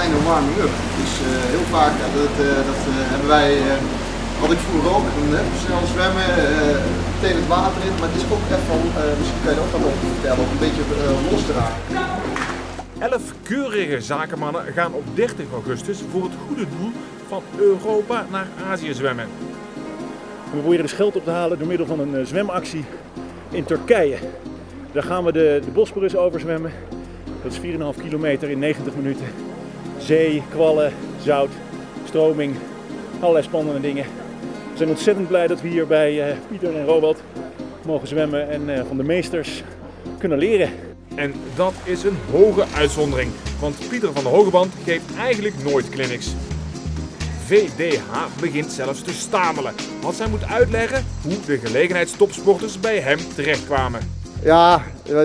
kleine warming-up. Dus heel vaak, dat hebben wij, wat ik vroeger ook, snel zwemmen, meteen het water in. Maar het is ook echt van, misschien kan je dat ook wel vertellen, om een beetje los te raken. 11 keurige zakenmannen gaan op 30 augustus voor het goede doel van Europa naar Azië zwemmen. We proberen dus geld op te halen door middel van een zwemactie in Turkije. Daar gaan we de Bosporus over zwemmen. Dat is 4,5 kilometer in 90 minuten. Zee, kwallen, zout, stroming, allerlei spannende dingen. We zijn ontzettend blij dat we hier bij Pieter en Robert mogen zwemmen en van de meesters kunnen leren. En dat is een hoge uitzondering, want Pieter van de Hogeband geeft eigenlijk nooit clinics. VDH begint zelfs te stamelen als hij moet uitleggen hoe de gelegenheidstopsporters bij hem terechtkwamen. Ja,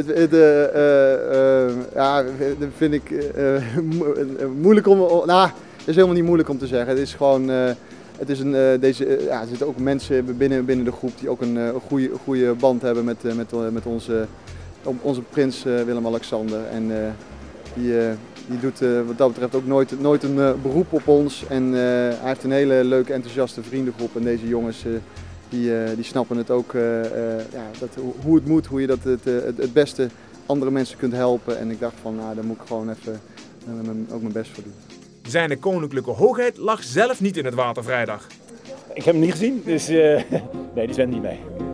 dat vind ik moeilijk om. Nou, het is helemaal niet moeilijk om te zeggen. Het is gewoon. Er zitten ook mensen binnen de groep die ook een goede band hebben met onze prins Willem-Alexander. En die doet wat dat betreft ook nooit een beroep op ons. En hij heeft een hele leuke, enthousiaste vriendengroep. En deze jongens die snappen het ook, hoe het moet, hoe je dat het beste andere mensen kunt helpen. En ik dacht van, nou, daar moet ik gewoon even ook mijn best voor doen. Zijn koninklijke hoogheid lag zelf niet in het water vrijdag. Ik heb hem niet gezien, dus nee, die zwemt niet mee.